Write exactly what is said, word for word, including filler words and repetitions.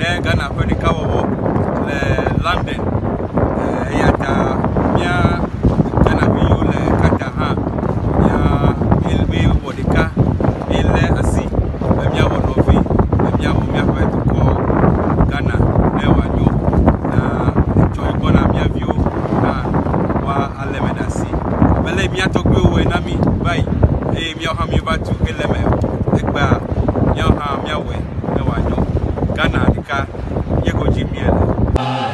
ne Ghana kwani kawo le London eh ya ta mia Ghana bi yo le kata ha ya ilbe bodika ile asi mia wo no fi mia wo mia kwa to ko Ghana ne wa nyo na joy bona mia view na wa alemedasi bele mia to gbe we na mi bai e mia ha mi ba tu eleme egba mia ha mia we ne wa nyo Ghana dika yego jimiele